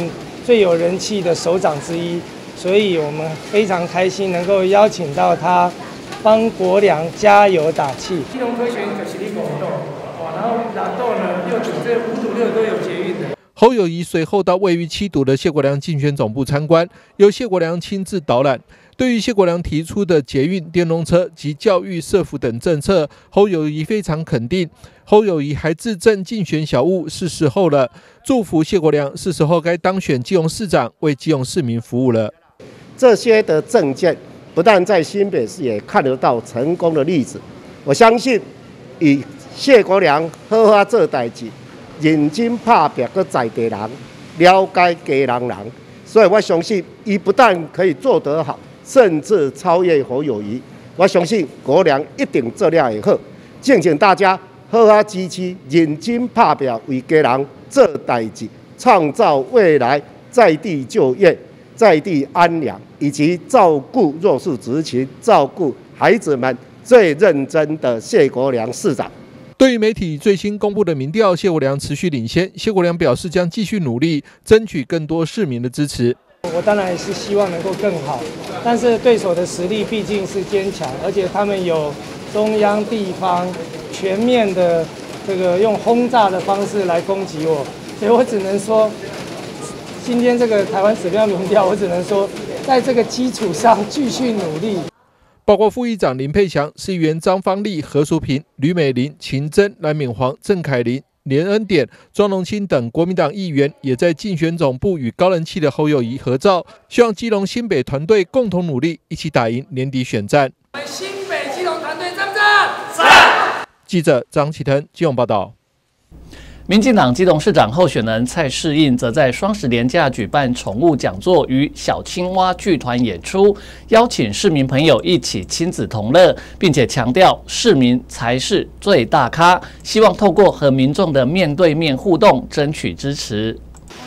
最有人气的首长之一，所以我们非常开心能够邀请到他帮国良加油打气。基隆科选就是你5堵，然后6堵呢6堵，这5堵6都有捷运的。 侯友宜随后到位于7堵的谢国良竞选总部参观，由谢国良亲自导览。对于谢国良提出的捷运、电动车及教育、社福等政策，侯友宜非常肯定。侯友宜还自证竞选小物是时候了，祝福谢国良是时候该当选基隆市长，为基隆市民服务了。 这些的政见不但在新北市也看得到成功的例子，我相信以谢国良好好做代志，认真打拼个在地人，了解家人人，所以我相信他不但可以做得好，甚至超越侯友宜。我相信国良一定做了会好，敬大家好好支持，认真打拼，为家人做代志，创造未来在地就业、在地安良，以及照顾弱势族群、照顾孩子们最认真的谢国良市长。 对于媒体最新公布的民调，谢国良持续领先。谢国良表示将继续努力，争取更多市民的支持。 我当然也是希望能够更好，但是对手的实力毕竟是坚强，而且他们有中央、地方全面的这个用轰炸的方式来攻击我，所以我只能说，今天这个台湾指标民调，我只能说，在这个基础上继续努力。 包括副议长林佩祥、市议员张芳丽、何淑萍、吕美玲、秦真、蓝敏煌、郑凯琳、连恩典、庄荣清等国民党议员也在竞选总部与高人气的侯友宜合照，希望基隆新北团队共同努力，一起打赢年底选战。 我们新北基隆团队赞不赞？ 赞！记者张启腾基隆报道。 民进党基隆市长候选人蔡适应则在双十连假举办宠物讲座与小青蛙剧团演出，邀请市民朋友一起亲子同乐，并且强调市民才是最大咖，希望透过和民众的面对面互动，争取支持。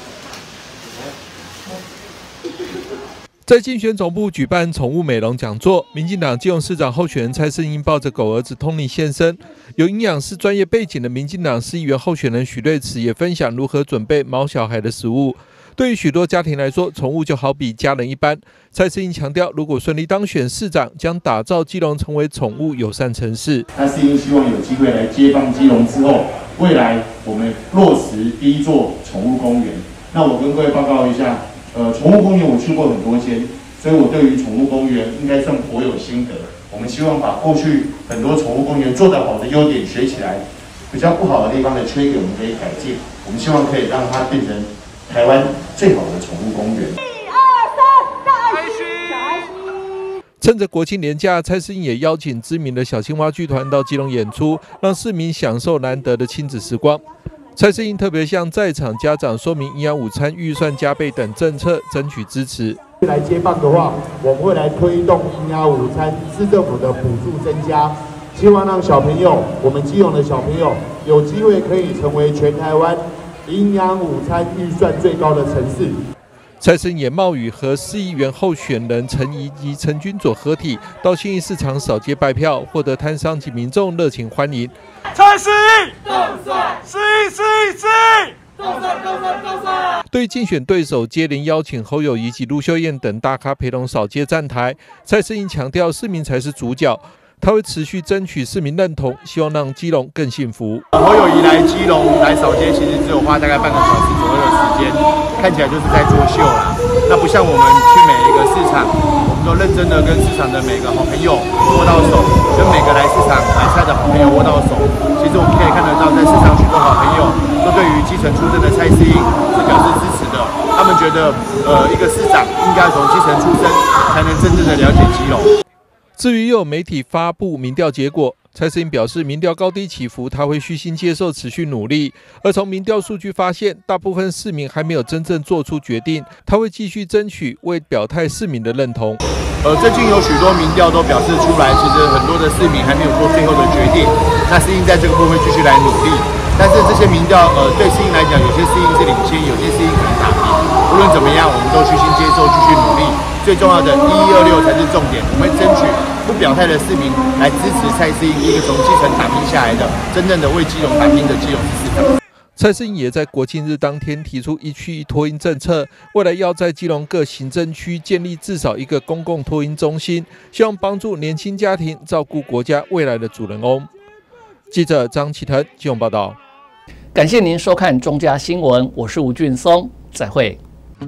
在竞选总部举办宠物美容讲座，民进党基隆市长候选人蔡适应抱着狗儿子Tony现身。有营养师专业背景的民进党市议员候选人许瑞慈也分享如何准备毛小孩的食物。对于许多家庭来说，宠物就好比家人一般。蔡适应强调，如果顺利当选市长，将打造基隆成为宠物友善城市。 蔡适应希望有机会来接棒基隆之后，未来我们落实第一座宠物公园。那我跟各位报告一下。宠物公园我去过很多间，所以我对于宠物公园应该算颇有心得。我们希望把过去很多宠物公园做得好的优点学起来，比较不好的地方的缺点我们可以改进。我们希望可以让它变成台湾最好的宠物公园。1、2、3，大爱心！ 趁着国庆连假，蔡适应也邀请知名的小青蛙剧团到基隆演出，让市民享受难得的亲子时光。蔡适应特别向在场家长说明营养午餐预算加倍等政策，争取支持。 来接棒的话，我们会来推动营养午餐，市政府的补助增加，希望让小朋友，我们基隆的小朋友有机会可以成为全台湾营养午餐预算最高的城市。 蔡适应也冒雨和市议员候选人陈怡及陈君佐合体到信义市场扫街拜票，获得摊商及民众热情欢迎。 蔡适应，动算，4、动算。 对竞选对手接连邀请侯友宜及卢秀燕等大咖陪同扫街站台，蔡适应强调市民才是主角。他会持续争取市民认同，希望让基隆更幸福。 侯友宜来基隆来扫街，其实只有花大概半个小时左右的时间，看起来就是在作秀啦。那不像我们去每一个市场，我们都认真的跟市场的每个好朋友握到手，跟每个来市场买菜的好朋友握到手。其实我们可以看得到，在市场许多好朋友都对于基层出身的蔡适应是表示支持的。他们觉得，一个市长应该从基层出身，才能真正的了解基隆。 至于又有媒体发布民调结果，蔡适应表示民调高低起伏，他会虚心接受，持续努力。而从民调数据发现，大部分市民还没有真正做出决定，他会继续争取为表态市民的认同。 最近有许多民调都表示出来，其实很多的市民还没有做最后的决定。那适应在这个部分继续来努力，但是这些民调对适应来讲，有些适应是领先，有些适应可能打平。无论怎么样，我们都虚心接受，继续努力。最重要的116才是重点，我们会争取不表态的市民来支持蔡适应，一个从基层打拼下来的，真正的为基隆打拼的基隆市市长。 蔡适应也在国庆日当天提出1区1托婴政策，未来要在基隆各行政区建立至少1个公共托婴中心，希望帮助年轻家庭照顾国家未来的主人翁。记者张启腾基隆报道。 感谢您收看中嘉新闻，我是吴俊松，再会。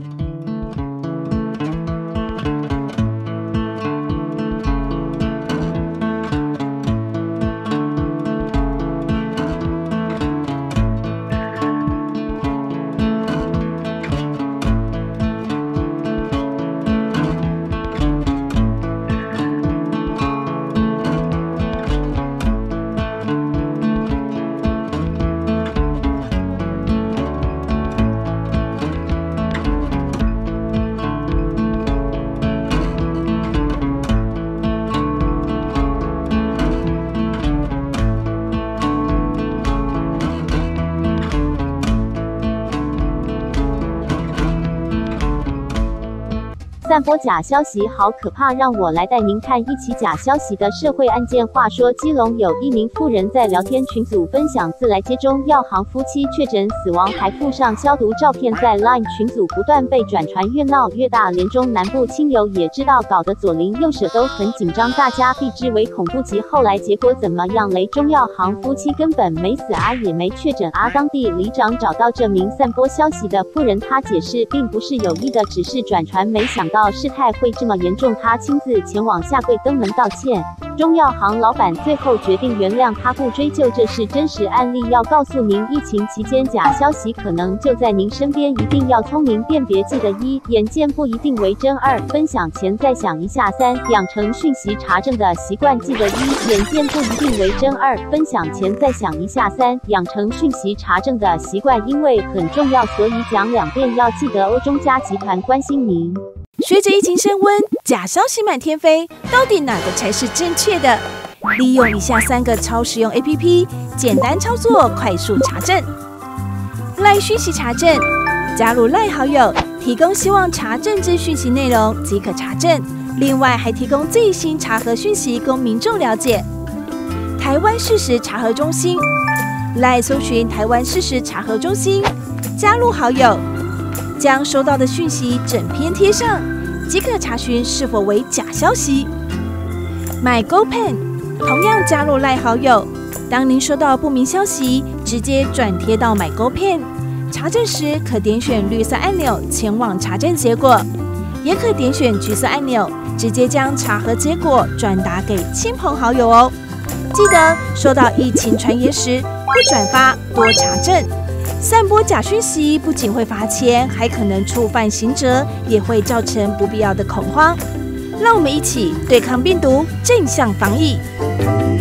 散播假消息好可怕，让我来带您看一起假消息的社会案件。话说，基隆有一名妇人在聊天群组分享自来接中药行夫妻确诊死亡，还附上消毒照片，在 LINE 群组不断被转传，越闹越大。连中南部亲友也知道，搞得左邻右舍都很紧张，大家避之唯恐不及。后来结果怎么样嘞？中药行夫妻根本没死啊，也没确诊啊。当地里长找到这名散播消息的妇人，他解释并不是有意的，只是转传，没想到事态会这么严重，他亲自前往下跪登门道歉。中药行老板最后决定原谅他，不追究，这是真实案例。要告诉您，疫情期间假消息可能就在您身边，一定要聪明辨别。记得1，眼见不一定为真；2，分享前再想一下；3，养成讯息查证的习惯。记得1，眼见不一定为真；2，分享前再想一下；3，养成讯息查证的习惯，因为很重要，所以讲2遍，要记得哦。中嘉集团关心您。 随着疫情升温，假消息满天飞，到底哪个才是正确的？利用以下3个超实用 APP， 简单操作，快速查证。LINE 讯息查证，加入 LINE 好友，提供希望查证之讯息内容即可查证。另外还提供最新查核讯息供民众了解。台湾事实查核中心 ，LINE 搜寻台湾事实查核中心，加入好友。将收到的讯息整篇贴上，即可查询是否为假消息。MyGoPen 同样加入LINE好友，当您收到不明消息，直接转贴到 MyGoPen， 查证时可点选绿色按钮前往查证结果，也可点选橘色按钮，直接将查核结果转达给亲朋好友哦。记得收到疫情传言时，不转发，多查证。散播假讯息不仅会罚钱，还可能触犯刑责，也会造成不必要的恐慌。让我们一起对抗病毒，正向防疫。